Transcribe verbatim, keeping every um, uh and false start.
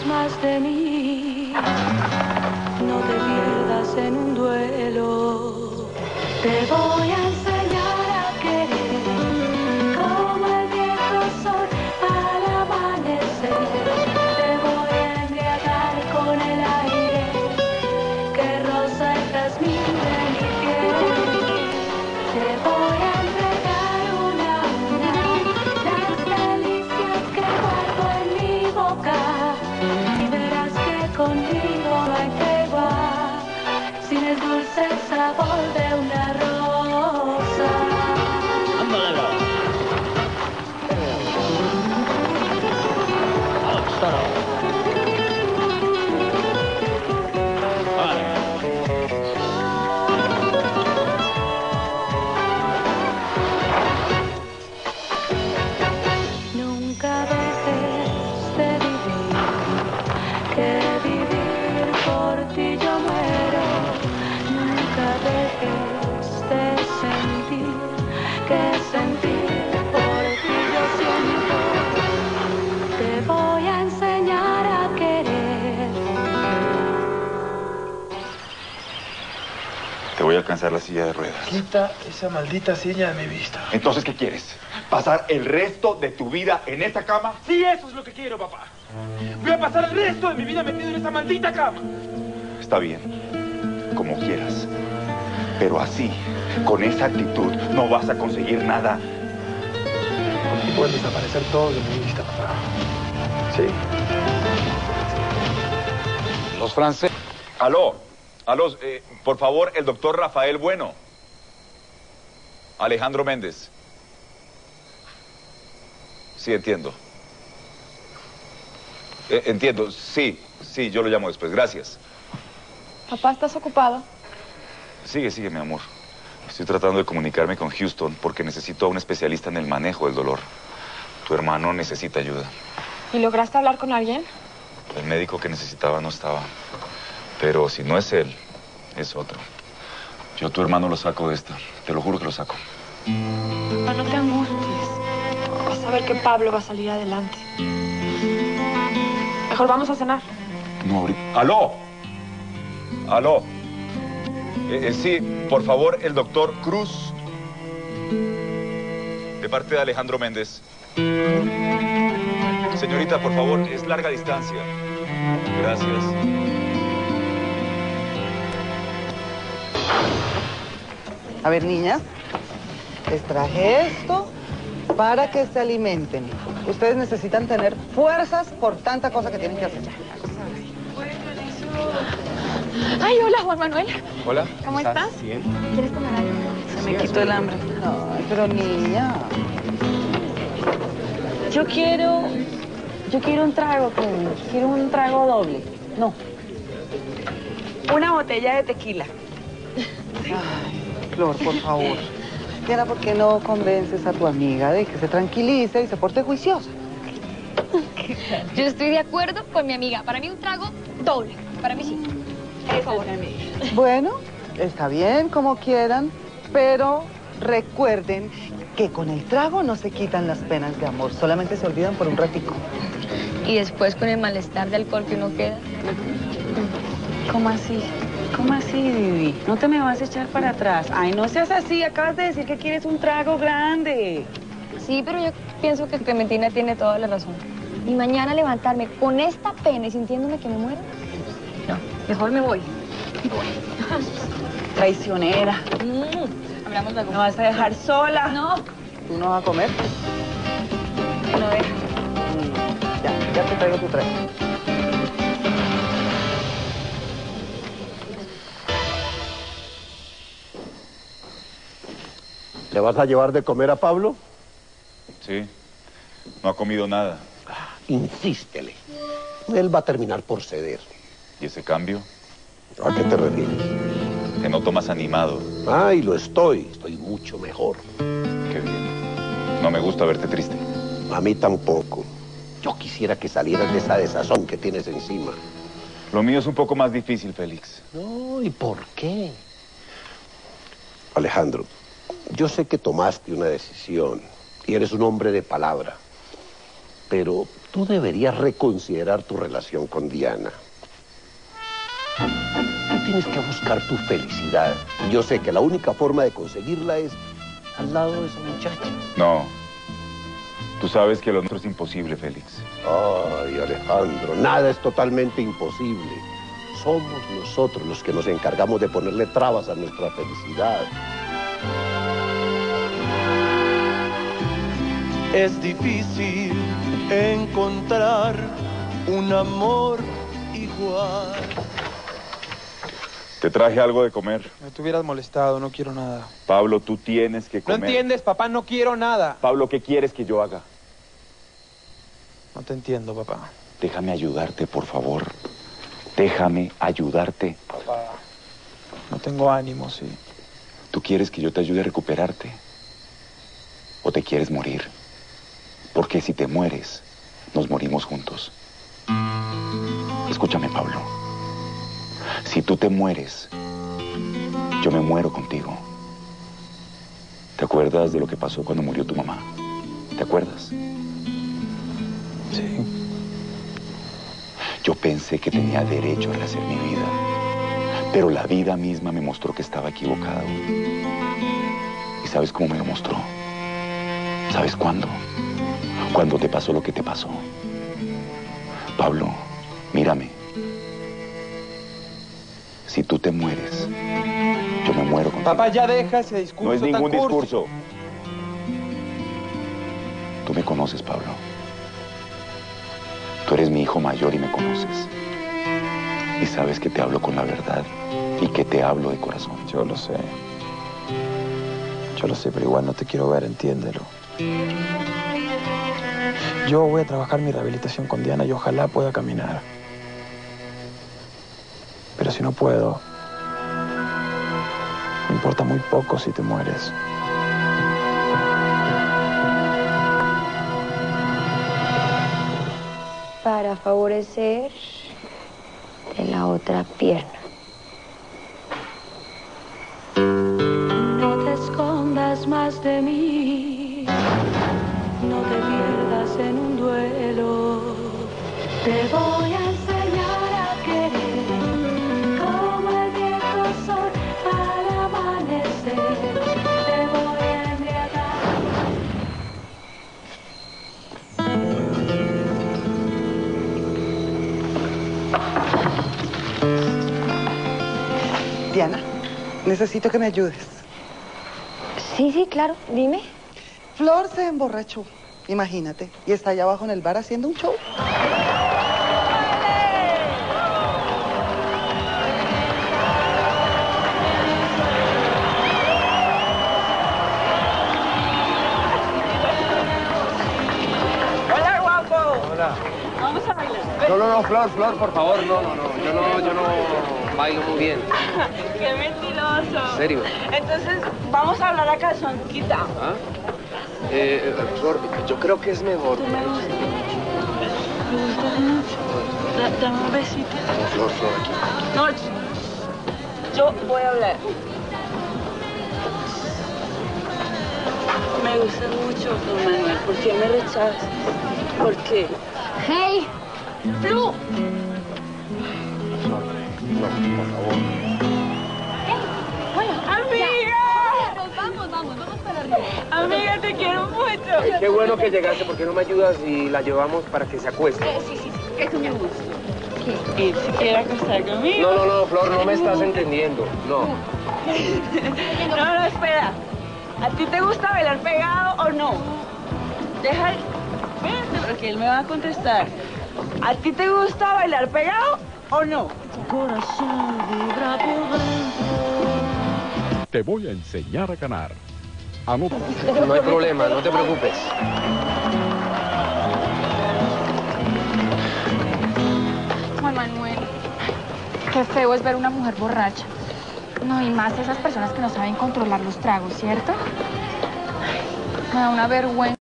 sepas más de mí, no te pierdas en un duelo. Te voy a enseñar a querer como el viejo sol al amanecer. Te voy a embriagar con el aire que roza el jazmín de mi piel. Te voy a entregar una a una las delicias que guardo en mi boca y verás que conmigo no hay tregua sin el dulce sabor de una rosa. ¡Ándale! Nunca dejes de vivir, que vivir por ti yo muero. Nunca dejes de sentir, que sentir por ti yo siento. Te voy a enseñar a querer. Te voy a alcanzar la silla de ruedas. Quita esa maldita silla de mi vista. Entonces, ¿qué quieres? ¿Pasar el resto de tu vida en esta cama? Sí, eso es lo que quiero, papá. Voy a pasar el resto de mi vida metido en esa maldita cama. Está bien, como quieras. Pero así, con esa actitud, no vas a conseguir nada. Contigo pueden desaparecer todos de mi vista, papá. Sí. Los franceses... Aló, aló, eh, por favor, el doctor Rafael Bueno. Alejandro Méndez. Sí, entiendo. Eh, entiendo, sí, sí, yo lo llamo después. Gracias. Papá, ¿estás ocupado? Sigue, sigue, mi amor. Estoy tratando de comunicarme con Houston porque necesito a un especialista en el manejo del dolor. Tu hermano necesita ayuda. ¿Y lograste hablar con alguien? El médico que necesitaba no estaba. Pero si no es él, es otro. Yo a tu hermano lo saco de esta. Te lo juro que lo saco. Papá, no te angusties. Vas a ver que Pablo va a salir adelante. Mejor vamos a cenar. No, ahorita. ¡Aló! ¡Aló! Eh, eh, sí, por favor, el doctor Cruz. De parte de Alejandro Méndez. Señorita, por favor, es larga distancia. Gracias. A ver, niñas, les traje esto para que se alimenten. Ustedes necesitan tener fuerzas por tanta cosa que tienen que hacer. Ay, hola, Juan Manuel. Hola. ¿Cómo estás? Bien. ¿Quieres comer algo? Se me quitó el hambre. Ay, pero niña. Yo quiero... Yo quiero un trago, Kevin. Quiero un trago doble. No. Una botella de tequila. Ay, Flor, por favor. Diana, ¿por qué no convences a tu amiga de que se tranquilice y se porte juiciosa? Yo estoy de acuerdo con mi amiga. Para mí un trago doble. Para mí sí. Por favor, amiga. Bueno, está bien, como quieran, pero recuerden que con el trago no se quitan las penas de amor, solamente se olvidan por un ratico. Y después con el malestar de alcohol que uno queda. ¿Cómo así? ¿Cómo así, Vivi? No te me vas a echar para atrás. Ay, no seas así. Acabas de decir que quieres un trago grande. Sí, pero yo pienso que Clementina tiene toda la razón. Y mañana levantarme con esta pena y sintiéndome que me muero. No, mejor me voy. Traicionera. Mm, hablamos luego. ¿Me vas a dejar sola? No. ¿Tú no vas a comer? No deja. Mm, ya, ya te traigo tu trago. ¿Le vas a llevar de comer a Pablo? Sí. No ha comido nada. Insístele. Él va a terminar por ceder. ¿Y ese cambio? ¿A qué te refieres? Que no tomas animado. Ay, lo estoy. Estoy mucho mejor. Qué bien. No me gusta verte triste. A mí tampoco. Yo quisiera que salieras de esa desazón que tienes encima. Lo mío es un poco más difícil, Félix. No, ¿y por qué? pero tú deberías reconsiderar tu relación con Diana. Tú tienes que buscar tu felicidad. Y yo sé que la única forma de conseguirla es al lado de esa muchacha. No. Tú sabes que lo nuestro es imposible, Félix. Ay, Alejandro, nada es totalmente imposible. Somos nosotros los que nos encargamos de ponerle trabas a nuestra felicidad. Es difícil encontrar un amor igual. Te traje algo de comer. Me te hubieras molestado, no quiero nada. Pablo, tú tienes que comer. No entiendes, papá, no quiero nada. Pablo, ¿qué quieres que yo haga? No te entiendo, papá. Déjame ayudarte, por favor. Déjame ayudarte. Papá, no tengo ánimo, sí. ¿Tú quieres que yo te ayude a recuperarte? ¿O te quieres morir? Porque si te mueres, nos morimos juntos. Escúchame, Pablo. Si tú te mueres, yo me muero contigo. ¿Te acuerdas de lo que pasó cuando murió tu mamá? ¿Te acuerdas? Sí. Yo pensé que tenía derecho a rehacer mi vida, pero la vida misma me mostró que estaba equivocado. ¿Y sabes cómo me lo mostró? ¿Sabes cuándo? Cuando te pasó lo que te pasó. Pablo, mírame. Si tú te mueres, yo me muero contigo. Papá, ya deja ese discurso. No es ningún tan cursi. discurso. Tú me conoces, Pablo. Tú eres mi hijo mayor y me conoces. Y sabes que te hablo con la verdad y que te hablo de corazón. Yo lo sé. Yo lo sé, pero igual no te quiero ver, entiéndelo. Yo voy a trabajar mi rehabilitación con Diana y ojalá pueda caminar. Pero si no puedo, me importa muy poco si te mueres. Para favorecer de la otra pierna. No te escondas más de mí, no te pierdas en un duelo. Te voy a enseñar a querer como el viejo sol al amanecer. Te voy a embriagar. Diana, necesito que me ayudes. Sí, sí, claro. Dime. Flor se emborrachó, imagínate, y está allá abajo en el bar haciendo un show. Hola, guapo. Hola. Vamos a bailar. No, no, no, Flor, Flor, por favor, no, no, no. Yo no, yo no bailo muy bien. Qué mentiroso. ¿En serio? Entonces, vamos a hablar acá, sonquita. ¿Ah? Eh, eh, Flor, yo creo que es mejor. Tú me gustas. Me gustas mucho. Da- Dame un besito. No, Flor, Flor, aquí. No, yo voy a hablar. Me gusta mucho, Juan Manuel. ¿Por qué me rechazas? ¿Por qué? ¡Hey! ¡Flu! Flor, Flor, por favor. ¡Amiga! Vamos, vamos, vamos, vamos para arriba. Amiga, te quiero mucho. Ay, qué bueno que llegaste, ¿por qué no me ayudas y la llevamos para que se acueste? Sí, sí, sí, eso me gusta. ¿Y si quiere acostar conmigo? No, no, no, Flor, no me estás entendiendo. No. No, no, espera. ¿A ti te gusta bailar pegado o no? Deja... Espérate, porque él me va a contestar. ¿A ti te gusta bailar pegado o no? Corazón vibra por dentro. Te voy a enseñar a ganar. Anota. No hay problema, no te preocupes. Juan Manuel, qué feo es ver una mujer borracha. No, y más esas personas que no saben controlar los tragos, ¿cierto? Me da una vergüenza.